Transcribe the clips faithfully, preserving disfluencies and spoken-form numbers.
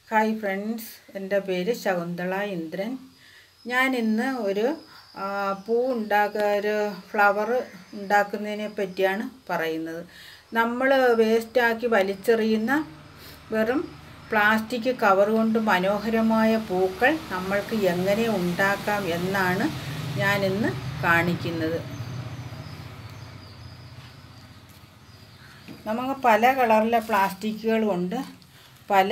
Hi friends, എൻ്റെ പേര് ശകുന്തള ഇന്ദ്രൻ. ഞാൻ ഇന്ന് ഒരു പൂ ഉണ്ടാക്കുക ഒരു ഫ്ലവർ ഉണ്ടാക്കുന്നതിനെ പറ്റിയാണ് പറയുന്നത്. നമ്മൾ വേസ്റ്റാക്കി വലിച്ചെറിയുന്ന വെറും പ്ലാസ്റ്റിക് കവർ കൊണ്ട് മനോഹരമായ പൂക്കൾ നമ്മൾക്ക് എങ്ങനെ ഉണ്ടാക്കാം എന്നാണ് ഞാനിന്ന് കാണിക്കുന്നത്. നമുക്ക് പല കളറിലെ പ്ലാസ്റ്റിക്കുകൾ കൊണ്ട് പല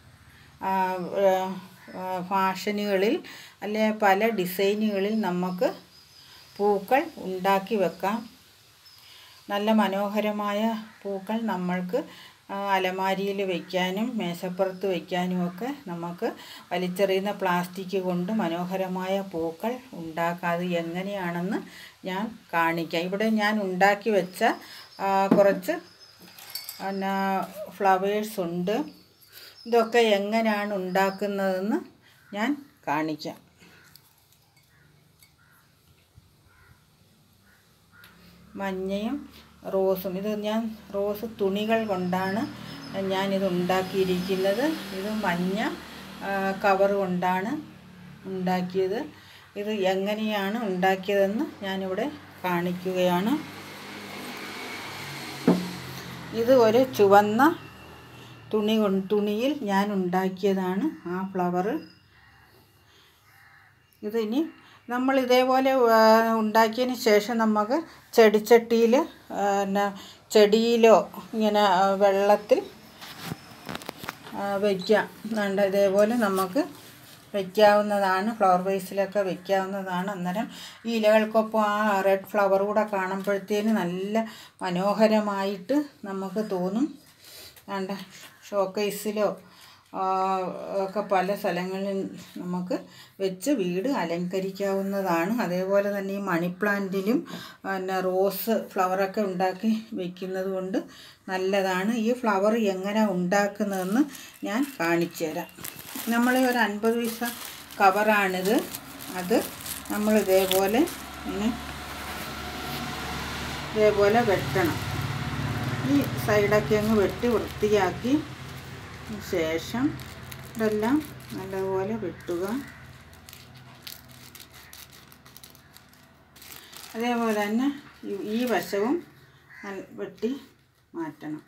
ഫാഷനുകളിൽ അല്ലെ പല ഡിസൈനുകളിൽ നമുക്ക് പൂക്കൾ ഉണ്ടാക്കി വെക്കാം. നല്ല മനോഹരമായ പൂക്കൾ നമ്മൾക്ക് അലമാരിയിൽ വയ്ക്കാനും മേശപ്പുറത്ത് വയ്ക്കാനുമൊക്കെ നമുക്ക് വലിച്ചെറിയുന്ന പ്ലാസ്റ്റിക് കൊണ്ട് മനോഹരമായ പൂക്കൾ ഉണ്ടാക്കാം. അത് എങ്ങനെയാണെന്ന് ഞാൻ കാണിക്കാം. ഇവിടെ ഞാൻ ഉണ്ടാക്കി വെച്ച കുറച്ച് പിന്നെ ഫ്ലവേഴ്സ് ഉണ്ട്. ഇതൊക്കെ എങ്ങനെയാണ് ഉണ്ടാക്കുന്നതെന്ന് ഞാൻ കാണിക്കാം. മഞ്ഞയും റോസും, ഇത് ഞാൻ റോസ് തുണികൾ കൊണ്ടാണ് ഞാനിത് ഉണ്ടാക്കിയിരിക്കുന്നത്. ഇത് മഞ്ഞ കവർ കൊണ്ടാണ് ഉണ്ടാക്കിയത്. ഇത് എങ്ങനെയാണ് ഉണ്ടാക്കിയതെന്ന് ഞാനിവിടെ കാണിക്കുകയാണ്. ഇത് ഒരു ചുവന്ന തുണി കൊണ്ട് തുണിയിൽ ഞാൻ ഉണ്ടാക്കിയതാണ് ആ ഫ്ലവർ. ഇതിനി നമ്മൾ ഇതേപോലെ ഉണ്ടാക്കിയതിന് ശേഷം നമുക്ക് ചെടിച്ചട്ടിയിൽ പിന്നെ ചെടിയിലോ ഇങ്ങനെ വെള്ളത്തിൽ വയ്ക്കാം. വേണ്ട ഇതേപോലെ നമുക്ക് വയ്ക്കാവുന്നതാണ്. ഫ്ലവർ വേസിലൊക്കെ വയ്ക്കാവുന്നതാണ്. അന്നേരം ഈ ഇലകൾക്കൊപ്പം ആ റെഡ് ഫ്ലവർ കൂടെ കാണുമ്പോഴത്തേന് നല്ല മനോഹരമായിട്ട് നമുക്ക് തോന്നും. വേണ്ട ഷോക്കേസിലോ ഒക്കെ പല സ്ഥലങ്ങളിൽ നമുക്ക് വെച്ച് വീട് അലങ്കരിക്കാവുന്നതാണ്. അതേപോലെ തന്നെ ഈ മണി പ്ലാന്റിലും പിന്നെ റോസ് ഫ്ലവറൊക്കെ ഉണ്ടാക്കി വയ്ക്കുന്നത് കൊണ്ട് നല്ലതാണ്. ഈ ഫ്ലവർ എങ്ങനെ ഉണ്ടാക്കുന്നതെന്ന് ഞാൻ കാണിച്ചു തരാം. നമ്മൾ ഒരു അൻപത് പൈസ കവറാണിത്. അത് നമ്മൾ ഇതേപോലെ ഇങ്ങനെ ഇതേപോലെ വെട്ടണം. ഈ സൈഡൊക്കെ അങ്ങ് വെട്ടി വൃത്തിയാക്കി ശേഷം ഇതെല്ലാം നല്ലപോലെ വെട്ടുക. അതേപോലെ തന്നെ ഈ വശവും വെട്ടി മാറ്റണം.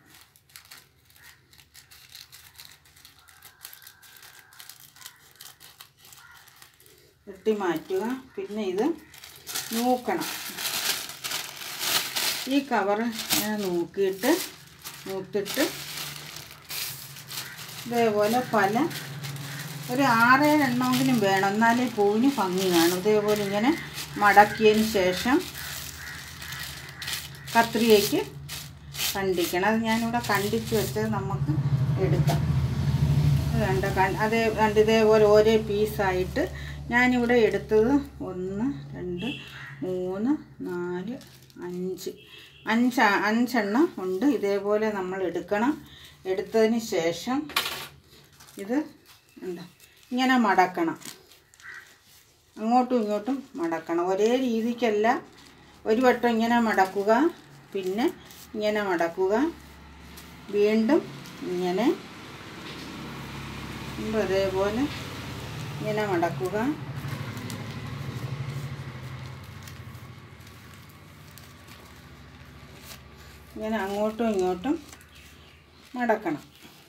വെട്ടി മാറ്റുക. പിന്നെ ഇത് നോക്കണം. ഈ കവർ ഞാൻ നോക്കിയിട്ട് നോക്കിയിട്ട് ഇതേപോലെ പല ഒരു ആറേഴ് എണ്ണമെങ്കിലും വേണം, എന്നാലേ പൂവിന് ഭംഗി കാണും. ഇതേപോലെ ഇങ്ങനെ മടക്കിയതിന് ശേഷം കത്രികയ്ക്ക് കണ്ടിക്കണം. അത് ഞാനിവിടെ കണ്ടിച്ച് വെച്ചത് നമുക്ക് എടുക്കാം. വേണ്ട അതേ രണ്ട് ഇതേപോലെ ഓരോ പീസായിട്ട് ഞാനിവിടെ എടുത്തത് ഒന്ന് രണ്ട് മൂന്ന് നാല് അഞ്ച് അഞ്ച് അഞ്ചെണ്ണം ഉണ്ട്. ഇതേപോലെ നമ്മൾ എടുക്കണം. എടുത്തതിന് ശേഷം ഇത് എന്താ ഇങ്ങനെ മടക്കണം. അങ്ങോട്ടും ഇങ്ങോട്ടും മടക്കണം. ഒരേ രീതിക്കല്ല. ഒരു വട്ടം ഇങ്ങനെ മടക്കുക, പിന്നെ ഇങ്ങനെ മടക്കുക, വീണ്ടും ഇങ്ങനെ അതേപോലെ ഇങ്ങനെ മടക്കുക. ഇങ്ങനെ അങ്ങോട്ടും ഇങ്ങോട്ടും മടക്കണം.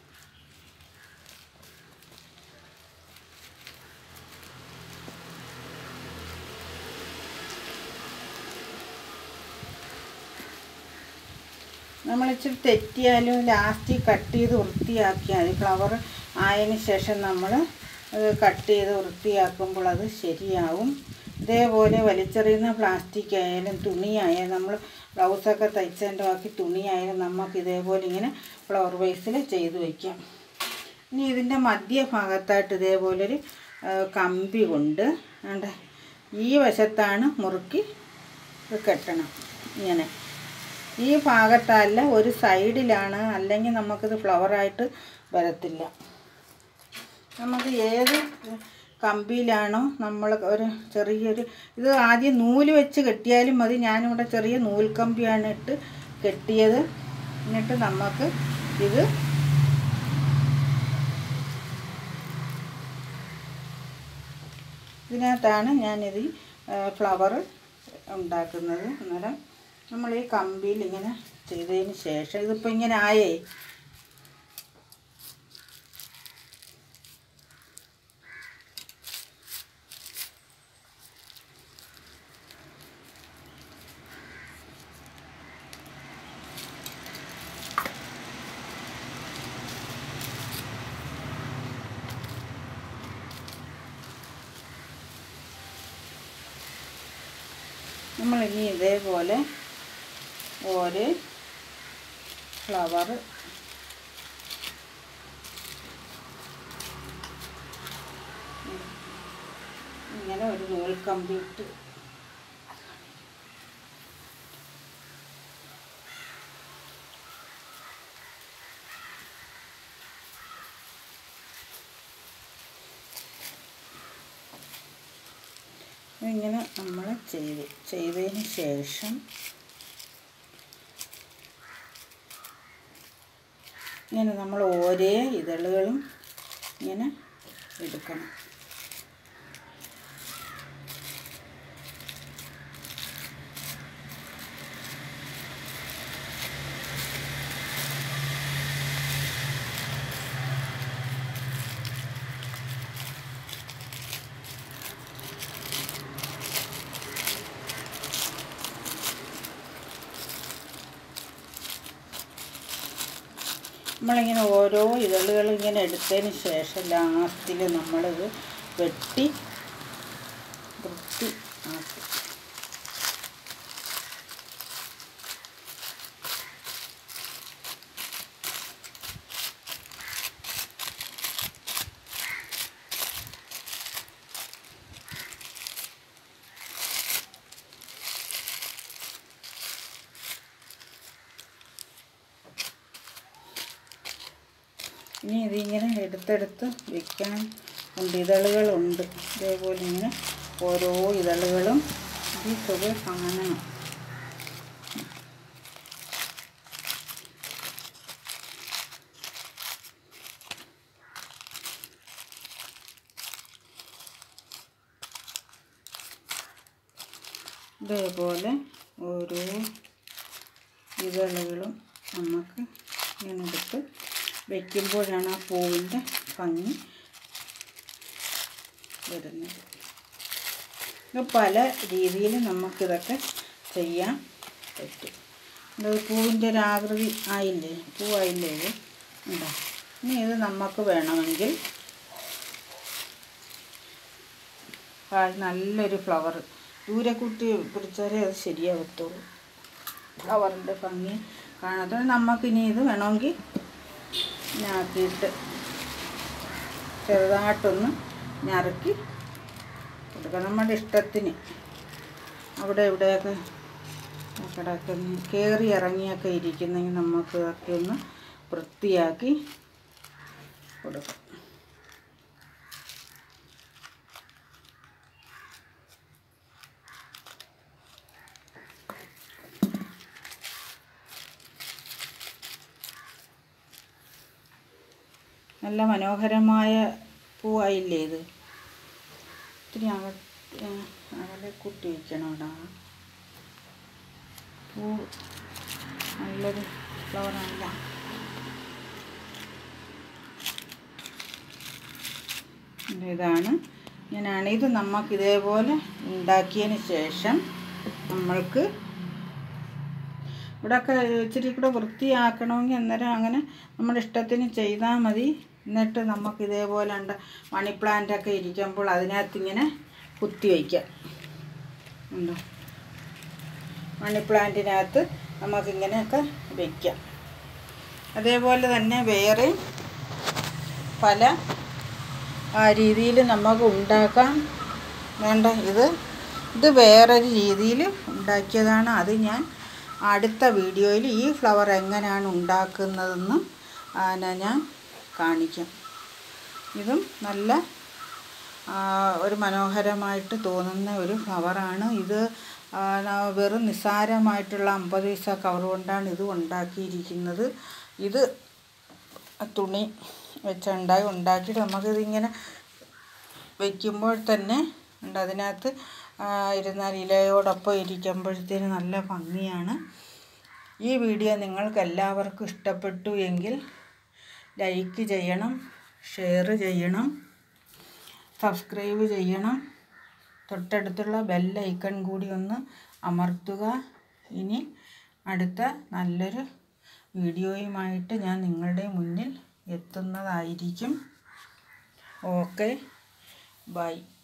നമ്മളിച്ചിരി തെറ്റിയാലും ലാസ്റ്റ് കട്ട് ചെയ്ത് വൃത്തിയാക്കിയാൽ മതി. ഫ്ലവർ ആയതിന് ശേഷം നമ്മൾ അത് കട്ട് ചെയ്ത് വൃത്തിയാക്കുമ്പോൾ അത് ശരിയാവും. ഇതേപോലെ വലിച്ചെറിയുന്ന പ്ലാസ്റ്റിക് ആയാലും തുണിയായാലും നമ്മൾ ബ്ലൗസൊക്കെ തയ്ച്ചതിൻ്റെ ബാക്കി തുണിയായാലും നമുക്ക് ഇതേപോലെ ഇങ്ങനെ ഫ്ലവർ വേസിൽ ചെയ്ത് വയ്ക്കാം. ഇനി ഇതിൻ്റെ മധ്യഭാഗത്തായിട്ട് ഇതേപോലൊരു കമ്പി കൊണ്ട് വേണ്ട ഈ വശത്താണ് മുറുക്കി കെട്ടണം. ഇങ്ങനെ ഈ ഭാഗത്തല്ല, ഒരു സൈഡിലാണ്, അല്ലെങ്കിൽ നമുക്കിത് ഫ്ലവറായിട്ട് വരത്തില്ല. നമുക്ക് ഏത് കമ്പിയിലാണോ നമ്മൾ ഒരു ചെറിയൊരു ഇത് ആദ്യം നൂല് വെച്ച് കെട്ടിയാലും മതി. ഞാനിവിടെ ചെറിയ നൂൽക്കമ്പിയാണ് ഇട്ട് കെട്ടിയത്. എന്നിട്ട് നമുക്ക് ഇത് ഇതിനകത്താണ് ഞാനിത് ഫ്ലവർ ഉണ്ടാക്കുന്നത്. അന്നേരം നമ്മൾ ഈ കമ്പിയിൽ ഇങ്ങനെ ചെയ്തതിന് ശേഷം ഇതിപ്പോൾ ഇങ്ങനെ ആയേ, നമ്മളിനി ഇതേപോലെ ഒരു ഫ്ലവർ ഇങ്ങനെ ഒരു നൂൽ കമ്പി ഇട്ട് ഇങ്ങനെ നമ്മൾ ചെയ്ത് ചെയ്തതിന് ശേഷം ഇങ്ങനെ നമ്മൾ ഓരോ ഇതളുകളും ഇങ്ങനെ എടുക്കണം. നമ്മളിങ്ങനെ ഓരോ ഇതളുകൾ ഇങ്ങനെ എടുത്തതിന് ശേഷം ലാസ്റ്റിൽ നമ്മളിത് വെട്ടി വൃത്തി ആക്കി ഇനി ഇതിങ്ങനെ എടുത്തെടുത്ത് വെക്കണം. ഉണ്ട് ഇതളുകളുണ്ട്, ഇതേപോലെ ഇങ്ങനെ ഓരോ ഇതളുകളും ഈ തുക കാണണം. ഇതേപോലെ ഓരോ ഇതളുകളും നമുക്ക് ഇങ്ങനെ എടുത്ത് വയ്ക്കുമ്പോഴാണ് ആ പൂവിൻ്റെ ഭംഗി വരുന്നത്. ഇത് പല രീതിയിൽ നമുക്കിതൊക്കെ ചെയ്യാൻ പറ്റും. ഇത് പൂവിൻ്റെ ഒരു ആകൃതി ആയില്ലേ, പൂവായില്ലേ ഇത് ഉണ്ടോ. ഇനി ഇത് നമുക്ക് വേണമെങ്കിൽ നല്ലൊരു ഫ്ലവർ ദൂരെ കൂട്ടി പിടിച്ചാലേ അത് ശരിയാകത്തുള്ളൂ, ഫ്ലവറിൻ്റെ ഭംഗി കാണാതെ. നമുക്കിനി ഇത് വേണമെങ്കിൽ ഞാക്കിയിട്ട് ചെറുതായിട്ടൊന്ന് ഞറുക്കി കൊടുക്കുക. നമ്മുടെ ഇഷ്ടത്തിന് അവിടെ ഇവിടെയൊക്കെ കിടക്കുന്ന കയറി ഇറങ്ങിയൊക്കെ ഇരിക്കുന്നെങ്കിൽ നമുക്ക് ഇതൊക്കെ ഒന്ന് വൃത്തിയാക്കി കൊടുക്കാം. നല്ല മനോഹരമായ പൂവായില്ലേ ഇത്. ഇത്തിരി അക അകലെ കുട്ടി വയ്ക്കണം. അവിടെ പൂ നല്ലൊരു ഫ്ലവറല്ല. ഇതാണ് ഞാനാണ് ഇത് നമുക്ക് ഇതേപോലെ ഉണ്ടാക്കിയതിന് ശേഷം നമ്മൾക്ക് ഇവിടെയൊക്കെ ഇച്ചിരി കൂടെ വൃത്തിയാക്കണമെങ്കിൽ അന്നേരം അങ്ങനെ നമ്മുടെ ഇഷ്ടത്തിന് ചെയ്താൽ മതി. എന്നിട്ട് നമുക്ക് ഇതേപോലെ ഉണ്ട് മണി പ്ലാന്റൊക്കെ ഇരിക്കുമ്പോൾ അതിനകത്ത് ഇങ്ങനെ കുത്തി വയ്ക്കാം. ഉണ്ടോ, മണി പ്ലാന്റിനകത്ത് നമുക്കിങ്ങനെയൊക്കെ വയ്ക്കാം. അതേപോലെ തന്നെ വേറെ പല ആ രീതിയിൽ നമുക്ക് ഉണ്ടാക്കാം. വേണ്ട ഇത് ഇത് വേറൊരു രീതിയിൽ ഉണ്ടാക്കിയതാണ്. അത് ഞാൻ അടുത്ത വീഡിയോയിൽ ഈ ഫ്ലവർ എങ്ങനെയാണ് ഉണ്ടാക്കുന്നതെന്ന് ഞാൻ കാണിക്കാം. ഇതും നല്ല ഒരു മനോഹരമായിട്ട് തോന്നുന്ന ഒരു ഫ്ലവറാണ്. ഇത് വെറും നിസ്സാരമായിട്ടുള്ള അമ്പത് പൈസ കവർ കൊണ്ടാണ് ഇത് ഉണ്ടാക്കിയിരിക്കുന്നത്. ഇത് തുണി വെച്ചുണ്ടായി ഉണ്ടാക്കിയിട്ട് നമുക്കിതിങ്ങനെ വയ്ക്കുമ്പോൾ തന്നെ ഉണ്ട്. അതിനകത്ത് ഇരുന്നാൽ ഇലയോടൊപ്പം ഇരിക്കുമ്പോഴത്തേന് നല്ല ഭംഗിയാണ്. ഈ വീഡിയോ നിങ്ങൾക്ക് എല്ലാവർക്കും ഇഷ്ടപ്പെട്ടു എങ്കിൽ ലൈക്ക് ചെയ്യണം, ഷെയർ ചെയ്യണം, സബ്സ്ക്രൈബ് ചെയ്യണം. തൊട്ടടുത്തുള്ള ബെൽ ഐക്കൺ കൂടി ഒന്ന് അമർത്തുക. ഇനി അടുത്ത നല്ലൊരു വീഡിയോയുമായിട്ട് ഞാൻ നിങ്ങളുടെ മുന്നിൽ എത്തുന്നതായിരിക്കും. Okay, by.